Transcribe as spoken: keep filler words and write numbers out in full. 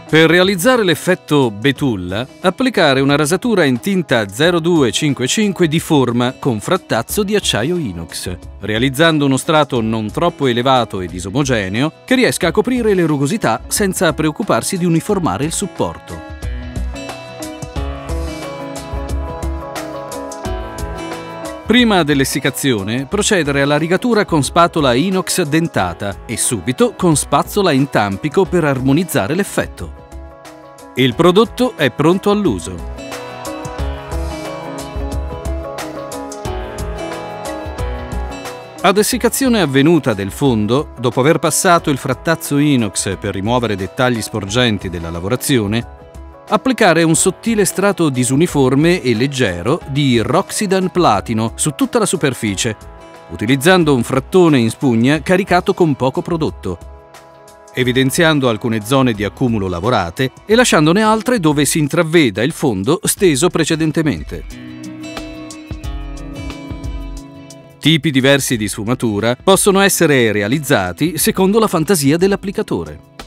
Per realizzare l'effetto betulla, applicare una rasatura in tinta zero due cinquantacinque di forma con frattazzo di acciaio inox, realizzando uno strato non troppo elevato e disomogeneo che riesca a coprire le rugosità senza preoccuparsi di uniformare il supporto. Prima dell'essiccazione, procedere alla rigatura con spatola inox dentata e subito con spazzola in tampico per armonizzare l'effetto. Il prodotto è pronto all'uso. Ad essiccazione avvenuta del fondo, dopo aver passato il frattazzo inox per rimuovere dettagli sporgenti della lavorazione, applicare un sottile strato disuniforme e leggero di Roxydan Platino su tutta la superficie, utilizzando un frattone in spugna caricato con poco prodotto, evidenziando alcune zone di accumulo lavorate e lasciandone altre dove si intraveda il fondo steso precedentemente. Tipi diversi di sfumatura possono essere realizzati secondo la fantasia dell'applicatore.